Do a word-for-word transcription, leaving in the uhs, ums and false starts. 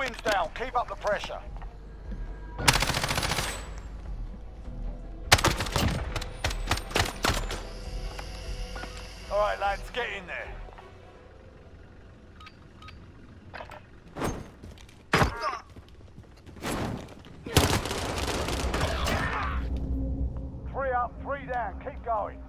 wind's down. Keep up the pressure. All right, lads, get in there. Three up, three down. Keep going.